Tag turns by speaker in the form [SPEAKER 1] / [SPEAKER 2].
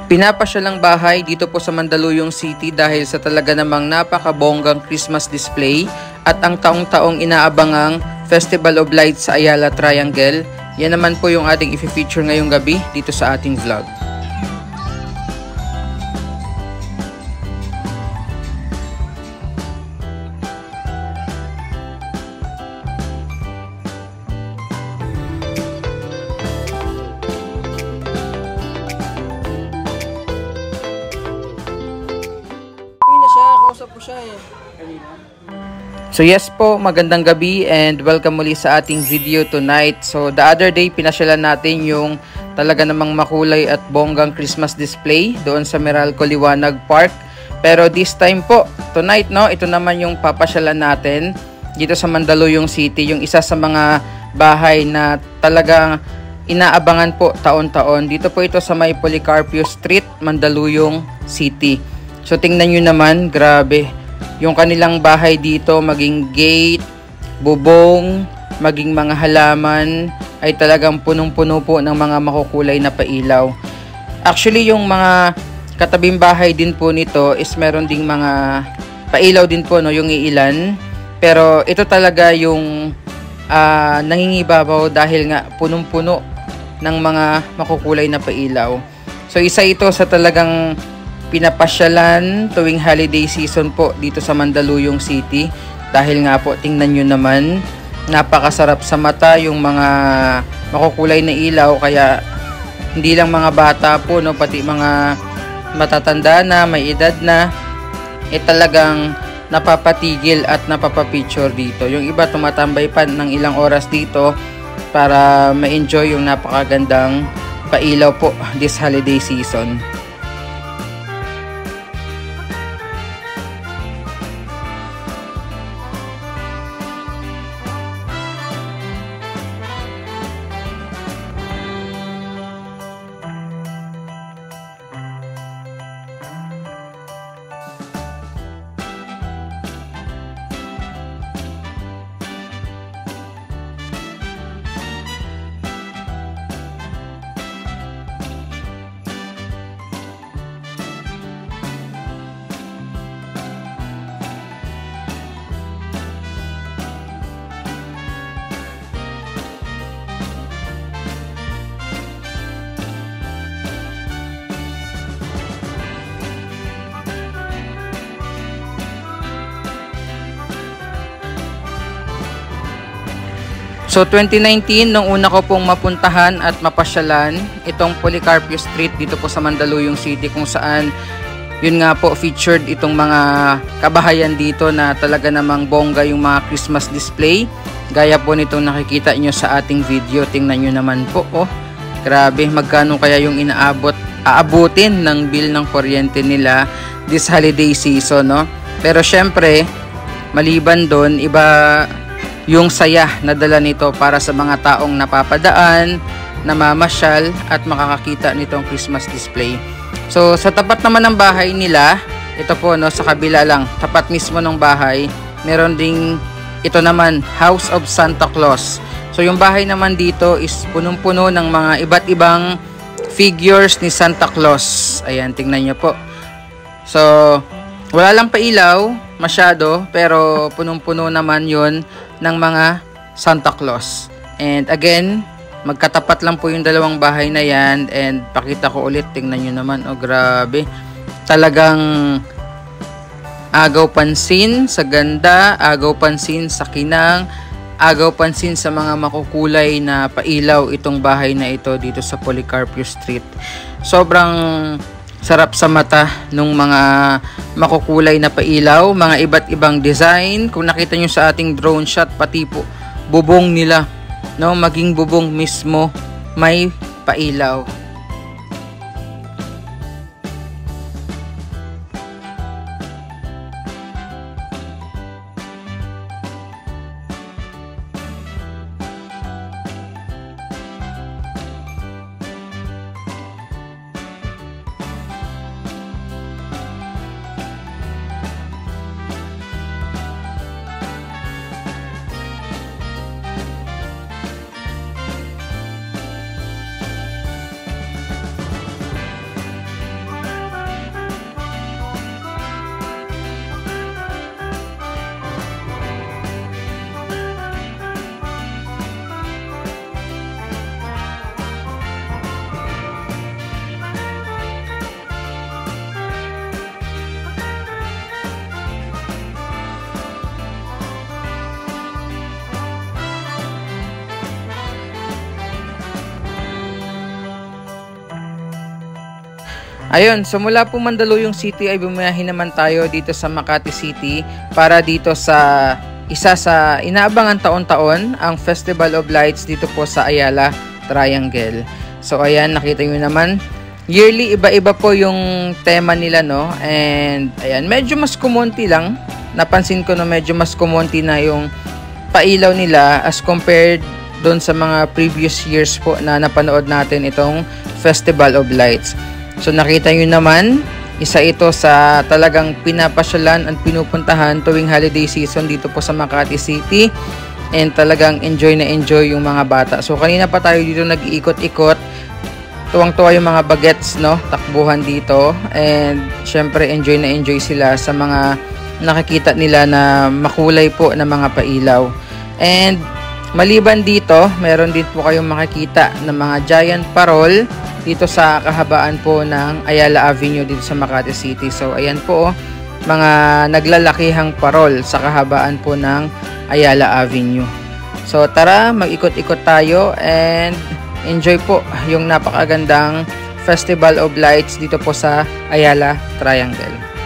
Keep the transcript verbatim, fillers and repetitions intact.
[SPEAKER 1] Pinapasyalang bahay dito po sa Mandaluyong City dahil sa talaga namang napakabonggang Christmas display at ang taong-taong inaabangang Festival of Lights sa Ayala Triangle. Yan naman po yung ating i-feature ngayong gabi dito sa ating vlog. So yes po, magandang gabi and welcome muli sa ating video tonight. So the other day, pinasyalan natin yung talaga namang makulay at bonggang Christmas display doon sa Meralco Liwanag Park. Pero this time po, tonight no, ito naman yung papasyalan natin dito sa Mandaluyong City. Yung isa sa mga bahay na talagang inaabangan po taon-taon. Dito po ito sa may Policarpio Street, Mandaluyong City. So tingnan nyo naman, grabe. Yung kanilang bahay dito, maging gate, bubong, maging mga halaman, ay talagang punong-puno po ng mga makukulay na pailaw. Actually, yung mga katabing bahay din po nito is meron ding mga pailaw din po, no, yung iilan. Pero ito talaga yung uh, nangingibabaw dahil nga punong-puno ng mga makukulay na pailaw. So isa ito sa talagang pinapasyalan tuwing holiday season po dito sa Mandaluyong City dahil nga po tingnan nyo naman, napakasarap sa mata yung mga makukulay na ilaw, kaya hindi lang mga bata po, no, pati mga matatanda na, may edad na, eh talagang napapatigil at napapapicture dito. Yung iba tumatambay pa ng ilang oras dito para ma-enjoy yung napakagandang pailaw po this holiday season. So twenty nineteen, nung una ko pong mapuntahan at mapasyalan itong Policarpio Street dito po sa Mandaluyong City, kung saan yun nga po featured itong mga kabahayan dito na talaga namang bongga yung mga Christmas display. Gaya po nitong nakikita nyo sa ating video. Tingnan nyo naman po, oh, grabe, magkano kaya yung inaabot, aabutin ng bill ng kuryente nila this holiday season, no? Pero syempre, maliban doon, iba yung saya na dala nito para sa mga taong napapadaan, namamasyal at makakakita nitong Christmas display. So sa tapat naman ng bahay nila, ito po, no, sa kabila lang, tapat mismo ng bahay, meron ding ito naman, House of Santa Claus. So yung bahay naman dito is punong-puno ng mga iba't ibang figures ni Santa Claus. Ayan, tingnan nyo po. So wala lang pailaw masyado, pero punong-puno naman yun ng mga Santa Claus. And again, magkatapat lang po yung dalawang bahay na yan. And pakita ko ulit, tingnan nyo naman, oh grabe, talagang agaw pansin sa ganda, agaw pansin sa kinang, agaw pansin sa mga makukulay na pailaw itong bahay na ito dito sa Policarpio Street. Sobrang sarap sa mata nung mga makukulay na pailaw, mga iba't ibang design. Kung nakita nyo sa ating drone shot, pati po bubong nila, no, maging bubong mismo may pailaw. Ayun, so mula po Mandaluyong City ay bumiyahe naman tayo dito sa Makati City para dito sa isa sa inaabangan taon-taon ang Festival of Lights dito po sa Ayala Triangle. So ayan, nakita nyo naman, yearly iba-iba po yung tema nila, no? And ayan, medyo mas kumonti lang. Napansin ko na medyo mas kumonti na yung pailaw nila as compared doon sa mga previous years po na napanood natin itong Festival of Lights. So nakita nyo naman, isa ito sa talagang pinapasyalan at pinupuntahan tuwing holiday season dito po sa Makati City. And talagang enjoy na enjoy yung mga bata. So kanina pa tayo dito nag-iikot-ikot. Tuwang-tuwa yung mga bagets, no? Takbuhan dito. And syempre enjoy na enjoy sila sa mga nakikita nila na makulay po na mga pailaw. And maliban dito, meron din po kayong makikita ng mga giant parol dito sa kahabaan po ng Ayala Avenue dito sa Makati City. So ayan po, oh, mga naglalakihang parol sa kahabaan po ng Ayala Avenue. So tara, mag-ikot-ikot tayo and enjoy po yung napakagandang Festival of Lights dito po sa Ayala Triangle.